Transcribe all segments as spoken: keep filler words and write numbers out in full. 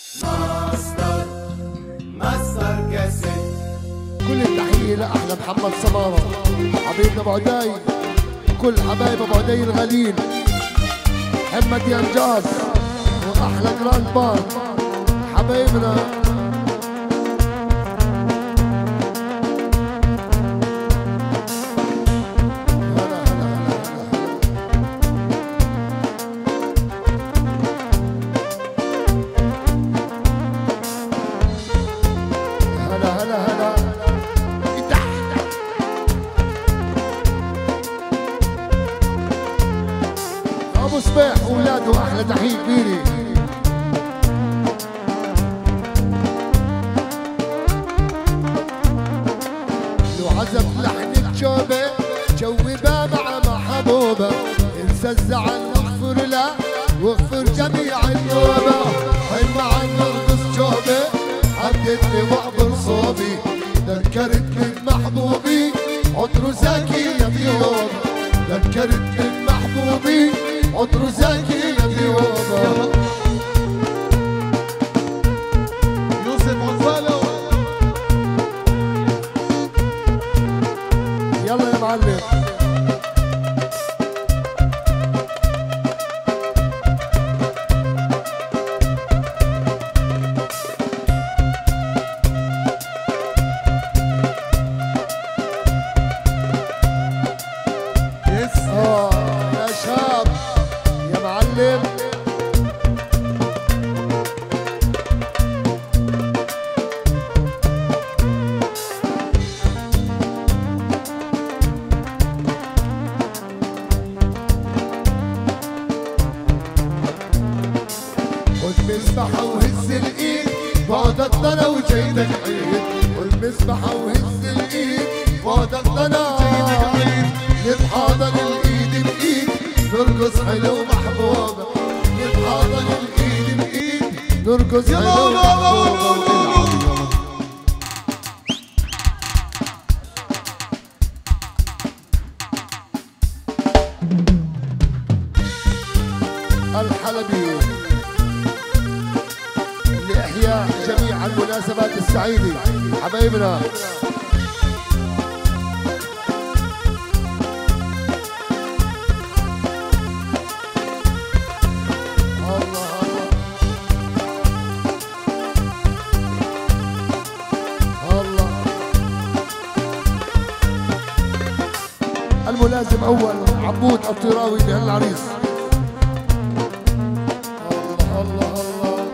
ماستر ماستر كاسيت. كل التحية لأحلى محمد سمارة حبيبنا أبو عدي، كل حبايب أبو عدي الغاليين، محمد ينجاز وأحلى جراند بار حبايبنا. ابو صبيح واولاده احلى تحيه كبيره. لو عزف لحن الجوبه جوبها مع محبوبه، انسى الزعل واغفر له واغفر جميع النوبه. حلم عن نرقص جوبه عدتني واعبر صوبي، ذكرت من محبوبي عطر زكي يا ضيوب، ذكرت من محبوبي عطر زكي يا ضيوب. يوسف عزالة يلا يا معلم. اه يا شاب يا معلم. والمسبحة وهز الايد بعد الضنا وجيتك عيد، والمسبحة وهز الايد بعد الضنا وجيتك عيد. نتحاضن الايد بايد نرقص حلو محبوبة، نتحاضن الايد بايد نرقص حلو محبوبة. الحلبي لإحياء جميع المناسبات السعيدة حبايبنا. الملازم اول عبود الطراوي بهالعريس. الله الله الله.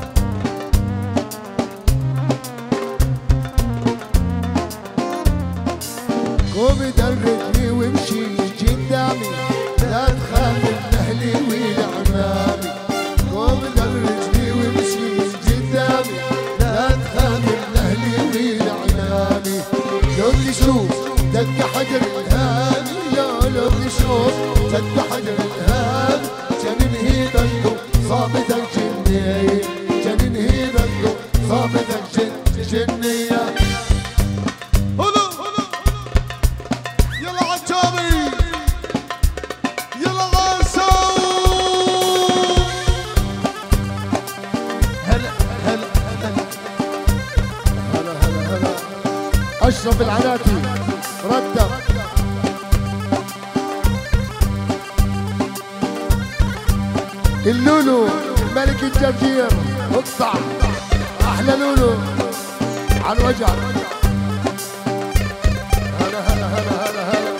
قومي درجني وامشي قدامي، لا تخاف من اهلي ولا عمامي. قومي درجني وامشي قدامي، لا تخاف من اهلي ولا عمامي. لو تشوف دق حجر الهام، لا لو تشوف دق حجر الهام، جنين هيبته صابتك جنية، جنين هيبته صابتك جن جنية. هلو هلو يلا عجابي يلا غاسو. هلا هلا هلا هلا هلا هلا. اشرف العناتي ردم. اللولو ملك الجرجير اقطع احلى لولو على الوجع. هلا هلا هلا هلا هلا.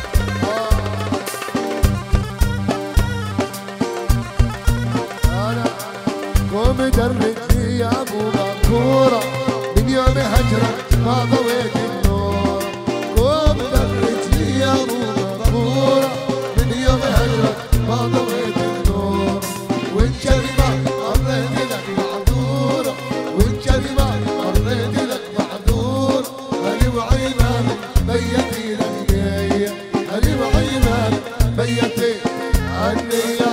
هلا قوم درجني يا ابو بكوره، من يوم هجرك ما ضويت النور. قوم درجني يا ابو بكوره، من يوم هجرك ما ضويت النور. وان كلمه مريت لك معذوره، وان كلمه مريت لك معذور. هلي وعيمان بيتي لك النيه، هلي وعيمان بيتي النيه.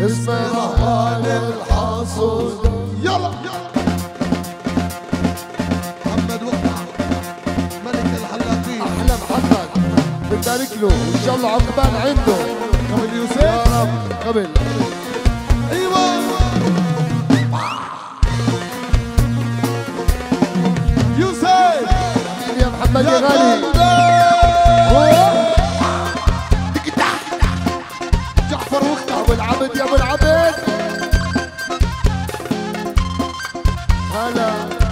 اسمه رهوان الحصود. يلا محمد وقع ملك الحلاقين. احلى محمد بنبارك له ان شاء الله عقبال عنده قبل يوسف يا رب. قبل ايوه يوسف يا محمد يا غالي. جعفر وقع. ابو العبد يا ابو العبد. هلا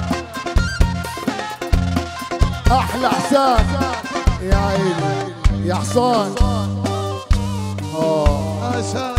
احلى حسام يا عيني يا حصان. اه عشان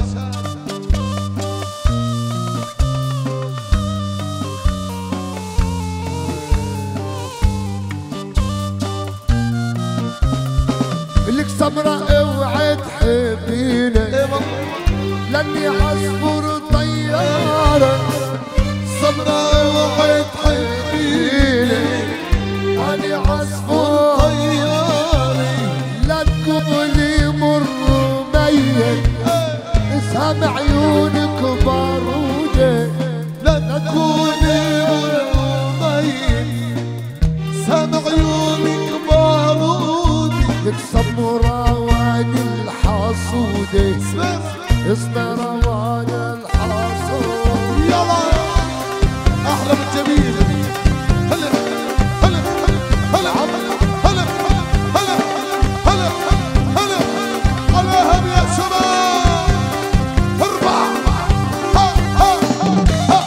لك سمرة اوعي تحبيني لاني عصفور طيارة. سمرة اوعي تحبيني أنا عصفور طياري. لا تقولي مر ميت اسهم عيونك بارودة. لا تكوني ميت سام عيونك بارودي. لك سمرة وادي الحصودة اسمه روان الحصود. يلا احلى من جميل. هلا هلا هلا هلا هلا هلا هلا هلا هم يا شباب. اربع ها ها ها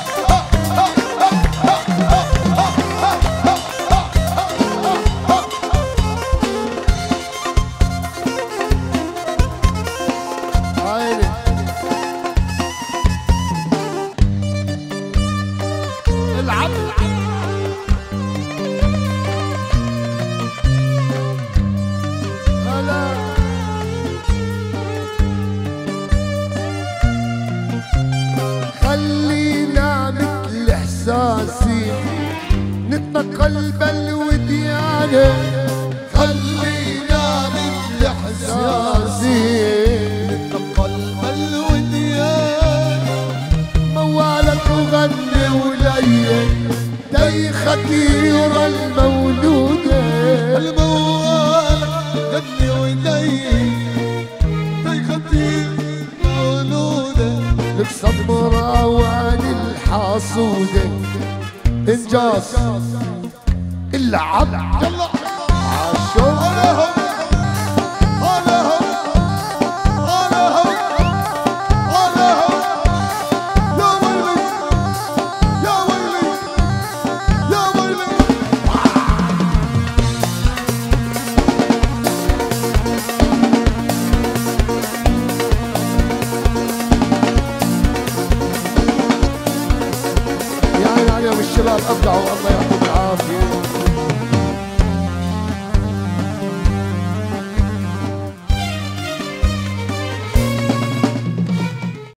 عيني العب هلا خلينا مثل احساسي نتنقل بالوديانة. خلينا مثل احساسي قلب الوديان. موالك وغني ولي دي خطيرة المولودة. الموال غني ولي دي خطير مولودة. لك سمرة واني الحصودة انجاز العب.